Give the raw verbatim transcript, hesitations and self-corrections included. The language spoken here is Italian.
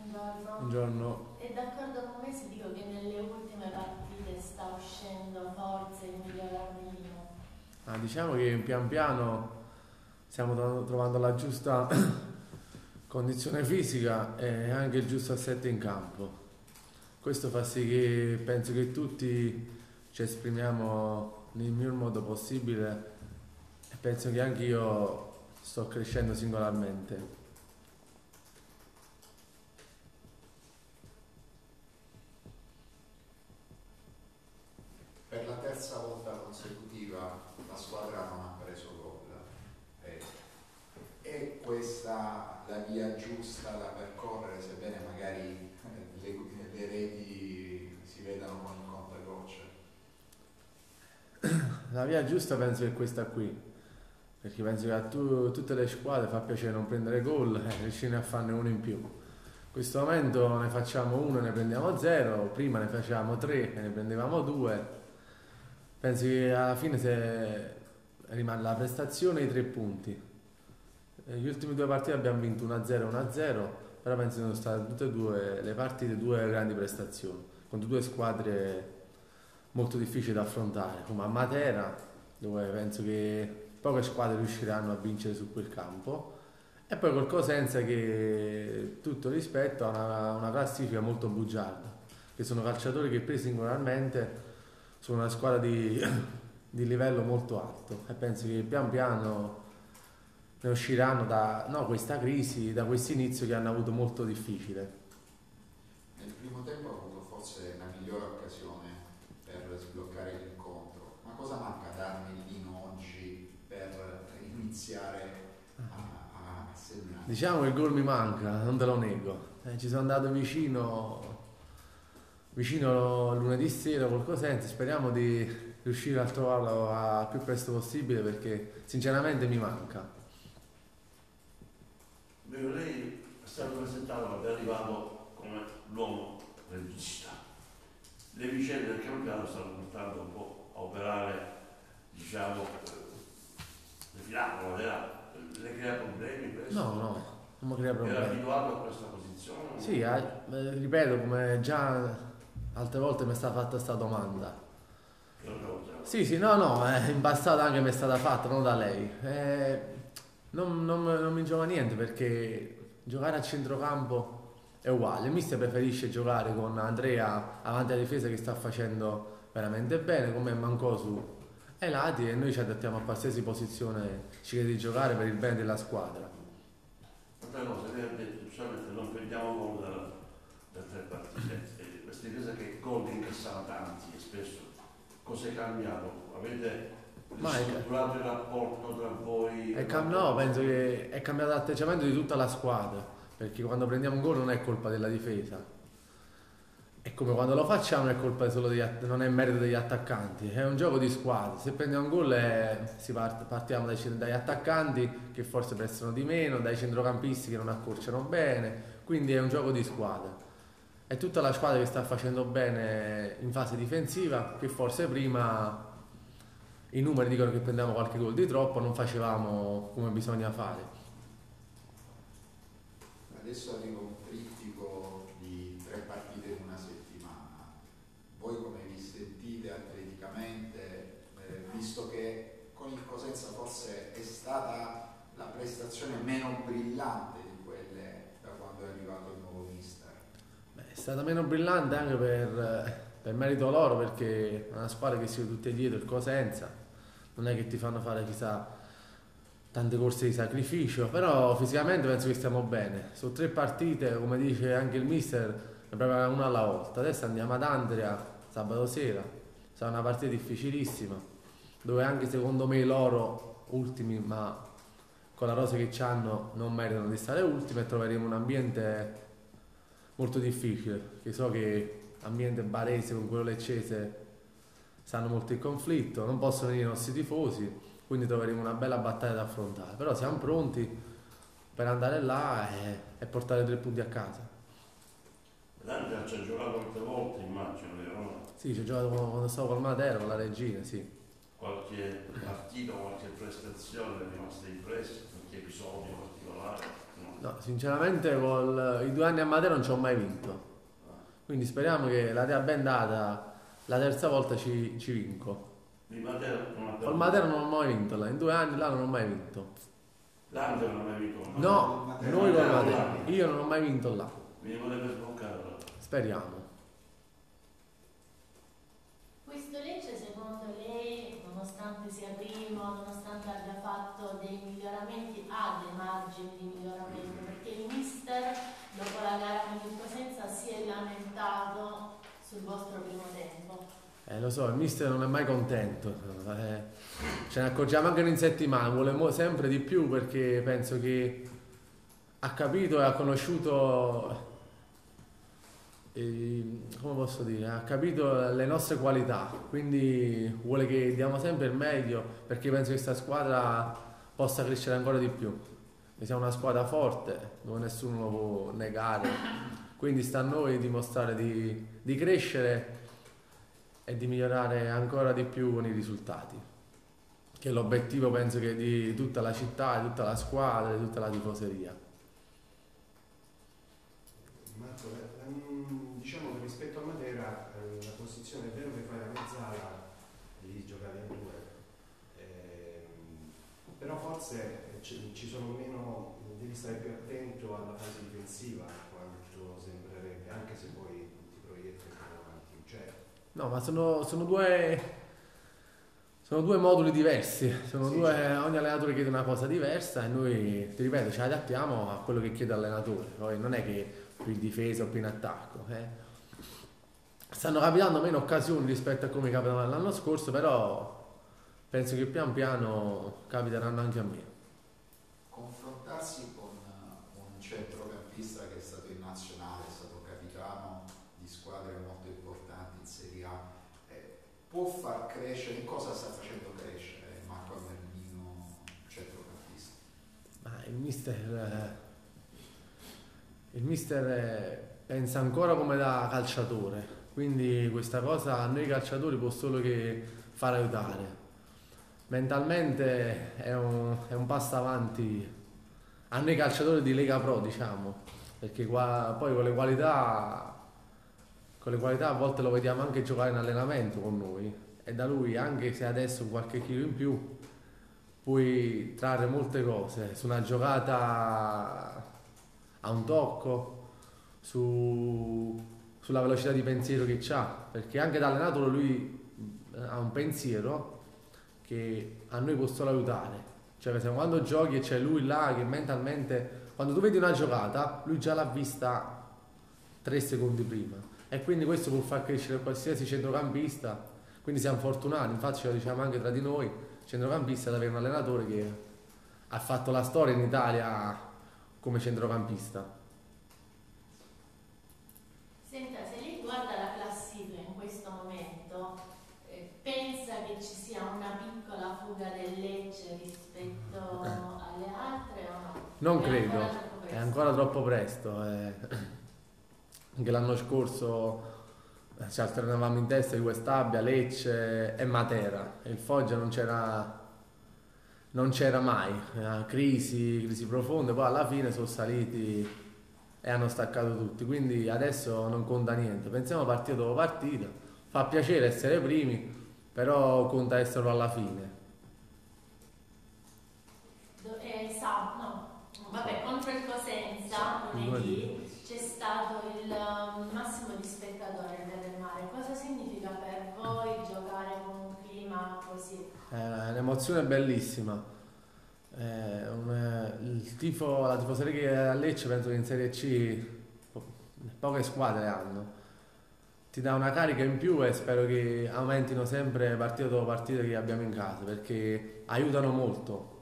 Buongiorno. Buongiorno. E d'accordo con me se dico che nelle ultime partite sta uscendo forza il miglior Armelino? Ah, diciamo che pian piano stiamo tro- trovando la giusta condizione fisica e anche il giusto assetto in campo. Questo fa sì che penso che tutti ci esprimiamo nel miglior modo possibile e penso che anche io sto crescendo singolarmente. Per la terza volta consecutiva la squadra non ha preso gol. Eh, è questa la via giusta da percorrere, sebbene magari eh, le, le reti si vedano con il contagocce? La via giusta penso che è questa qui, perché penso che a tu- tutte le squadre fa piacere non prendere gol e riuscire a farne uno in più. In questo momento ne facciamo uno e ne prendiamo zero, prima ne facevamo tre e ne prendevamo due. Penso che alla fine se rimane la prestazione e i tre punti. Eh, Gli ultimi due partite abbiamo vinto uno a zero e uno a zero, però penso che sono state tutte e due le partite due grandi prestazioni, contro due squadre molto difficili da affrontare, come a Matera, dove penso che poche squadre riusciranno a vincere su quel campo, e poi col Cosenza che tutto rispetto ha una, una classifica molto bugiarda, che sono calciatori che presi singolarmente sono una squadra di, di livello molto alto e penso che pian piano ne usciranno da no, questa crisi, da questo inizio che hanno avuto molto difficile. Nel primo tempo ha avuto forse la migliore occasione per sbloccare l'incontro, ma cosa manca ad Armellino oggi per iniziare a, a segnare? Diciamo che il gol mi manca, non te lo nego. Eh, ci sono andato vicino, vicino lunedì sera col Cosenza, speriamo di riuscire a trovarlo al più presto possibile perché sinceramente mi manca. Beh, lei è stato presentato quando è arrivato come l'uomo regista. Le vicende del campionato stanno portando un po' a operare, diciamo, le filacole, le crea problemi questo? No, no, non mi crea Era problemi. abituato a questa posizione? Sì, eh, ripeto, come già altre volte mi è stata fatta questa domanda. Sì, sì, no, no, eh, in passato anche mi è stata fatta, non da lei. Eh, non, non- non mi giova niente perché giocare a centrocampo è uguale. Il mister preferisce giocare con Andrea avanti alla difesa che sta facendo veramente bene, come Mancosu ai lati e noi ci adattiamo a qualsiasi posizione ci chiede di giocare per il bene della squadra. Altra cosa, lei ha detto, giustamente non prendiamo gol da, da tre partite. E questa difesa che gol ne incassava tanti e spesso. Cos'è cambiato? Avete Ma è- ristrutturato il rapporto tra voi? È cam- no, penso che è cambiato l'atteggiamento di tutta la squadra, perché quando prendiamo un gol non è colpa della difesa. È come quando lo facciamo è colpa solo degli att- non è merito degli attaccanti, è un gioco di squadra. Se prendiamo un gol è- si part- partiamo dai, cen- dagli attaccanti che forse prestano di meno, dai centrocampisti che non accorciano bene, quindi è un gioco di squadra. È tutta la squadra che sta facendo bene in fase difensiva, che forse prima i numeri dicono che prendiamo qualche gol di troppo, non facevamo come bisogna fare. Adesso arriva un trittico di tre partite in una settimana. Voi come vi sentite atleticamente, eh, visto che con il Cosenza forse è stata la prestazione meno brillante di quelle da quando è arrivato il nuovo mister? Beh, è stata meno brillante anche per, per merito loro, perché è una squadra che si tutti e dietro, il Cosenza, non è che ti fanno fare chissà tante corse di sacrificio, però fisicamente penso che stiamo bene. Su tre partite, come dice anche il mister, ne prepara una alla volta. Adesso andiamo ad Andria sabato sera, sarà una partita difficilissima, dove anche secondo me loro ultimi, ma con la rosa che hanno non meritano di stare ultimi e troveremo un ambiente molto difficile, perché so che ambiente barese con quello leccese stanno molto in conflitto, non possono venire i nostri tifosi, quindi troveremo una bella battaglia da affrontare, però siamo pronti per andare là e, e portare tre punti a casa. L'Andrea ci ha giocato molte volte, immagino, vero? Sì, ci ho giocato quando stavo col Matera, con la Regina, sì. qualche partita, qualche prestazione è rimasta impressa, qualche episodio particolare? No. No, sinceramente col, i due anni a Matera non ci ho mai vinto. Quindi speriamo che la Dea Bendata la terza volta ci, ci vinco. Di Matera non ha Col Matera non ho mai vinto là, in due anni là non ho mai vinto. L'Andrea non ha mai vinto? No, noi col Matera. Io non ho mai vinto là. Mi voleva sbloccare allora. Speriamo. Questo Lecce secondo lei, nonostante sia primo, nonostante abbia fatto dei miglioramenti, ha dei margini di miglioramento? Perché il mister dopo la gara con il Cosenza si è lamentato sul vostro primo tempo. Eh, lo so, il mister non è mai contento, eh, ce ne accorgiamo anche in settimana, vuole mo- sempre di più perché penso che ha capito e ha conosciuto, eh, come posso dire, ha capito le nostre qualità, quindi vuole che diamo sempre il meglio perché penso che questa squadra possa crescere ancora di più. Noi siamo una squadra forte, dove nessuno lo può negare, quindi sta a noi dimostrare di, di crescere e di migliorare ancora di più con i risultati, che è l'obiettivo penso che di tutta la città, di tutta la squadra, di tutta la tifoseria. Marco, ehm, diciamo che rispetto a Matera eh, la posizione è vero che fai la mezzala, lì giocavi in due, ehm, però forse ci, ci sono meno, devi stare più attento alla fase difensiva quanto sembrerebbe, anche se poi ti proietti ancora avanti, cioè. No, ma sono, sono due sono due moduli diversi, sono Sì, due, certo. ogni allenatore chiede una cosa diversa e noi, ti ripeto, ci adattiamo a quello che chiede l'allenatore, poi non è che più in difesa o più in attacco. Eh. Stanno capitando meno occasioni rispetto a come capitano l'anno scorso, però penso che pian piano capiteranno anche a me. Confrontarsi con un centrocampista che è stato in nazionale, è stato capitano di squadre molto importanti in Serie A, eh, può far crescere, in cosa sta facendo crescere Marco Almermino, centrocampista? Ma il mister, il mister eh, pensa ancora come da calciatore, quindi questa cosa a noi calciatori può solo che far aiutare. Mentalmente è un, è un passo avanti a noi calciatori di Lega Pro, diciamo, perché qua, poi con le qualità, con le qualità a volte lo vediamo anche giocare in allenamento con noi e da lui, anche se adesso qualche chilo in più, puoi trarre molte cose su una giocata, a un tocco, su, sulla velocità di pensiero che ha, perché anche da allenatore lui ha un pensiero che a noi può solo aiutare. Cioè, per esempio, quando giochi e c'è lui là che mentalmente, quando tu vedi una giocata, lui già l'ha vista tre secondi prima e quindi questo può far crescere qualsiasi centrocampista, quindi siamo fortunati, infatti ce lo diciamo anche tra di noi, centrocampista, ad avere un allenatore che ha fatto la storia in Italia come centrocampista. Senta, se lei guarda la classifica in questo momento, eh, pensa che ci sia una piccola fuga del Lecce rispetto alle altre o no? Non È credo, ancora troppo è presto. ancora troppo presto. eh. Anche l'anno scorso eh, ci alternavamo in testa di Questabia, Lecce e Matera. E il Foggia non c'era non c'era mai. Eh, crisi, crisi profonde, poi alla fine sono saliti e hanno staccato tutti. Quindi adesso non conta niente. Pensiamo partita dopo partita. Fa piacere essere primi, però conta esserlo alla fine. Do- eh, sa- no, vabbè, contro il Cosenza lunedì c'è stato il um, massimo di spettatori del mare. Cosa significa per voi giocare con un clima così? È un'emozione bellissima. È un- il tifo, la tifoseria che è a Lecce penso che in Serie C po- poche squadre hanno. Ti dà una carica in più e spero che aumentino sempre partita dopo partita che abbiamo in casa perché aiutano molto.